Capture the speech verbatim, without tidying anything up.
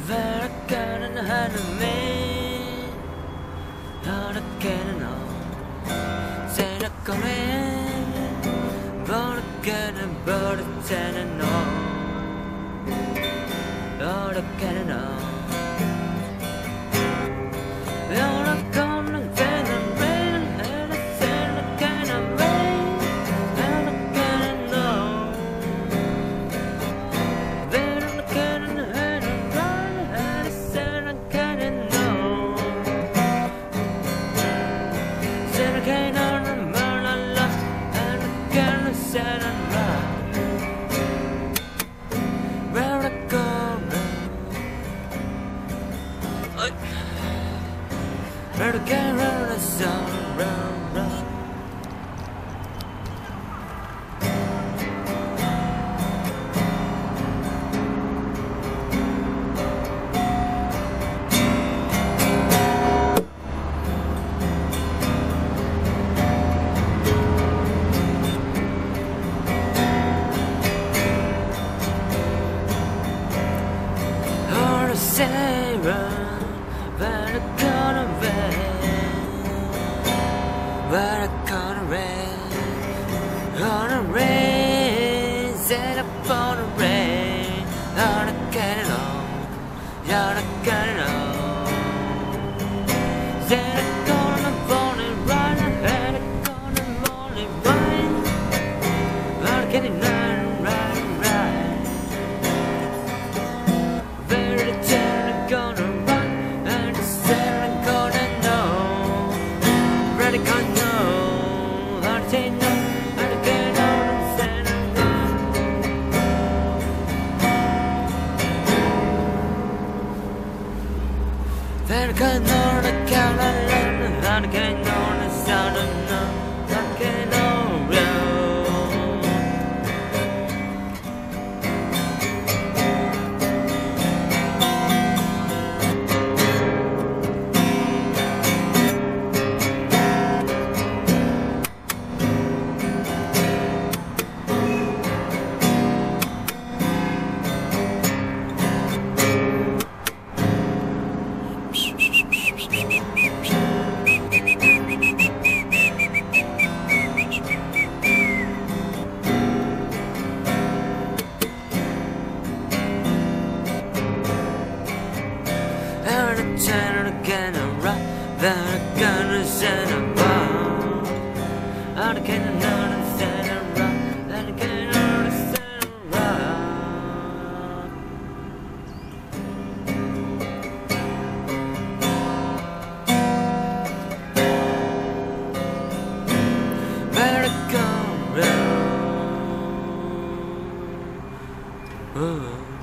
바라가는 하늘에 허락하는 너 새롭고래 버릇가는 버릇하는 너 허락하는 너 허락하는 되는 rain and a 새롭가는 rain 허락하는 너 버릇가는 하늘 and a 새롭가는 너 새롭게 너는 말랄라 허락하는 새로운 너 Where I go Where I go round the sun round round All the same But I gonna rain But I gonna rain Gonna rain Set up on the rain Gonna get it on Gonna get it on Set up on the morning run Set up on the morning run Gonna get it on right right Very time gonna run And said I'm gonna know Ready gonna know How to say no How to get on and said I'm gonna Then I got no I can't learn How to get on and sound of no How to get on And I'm trying to get it right That I'm gonna set a bar And I can't understand it right That I can't understand it right Where I go round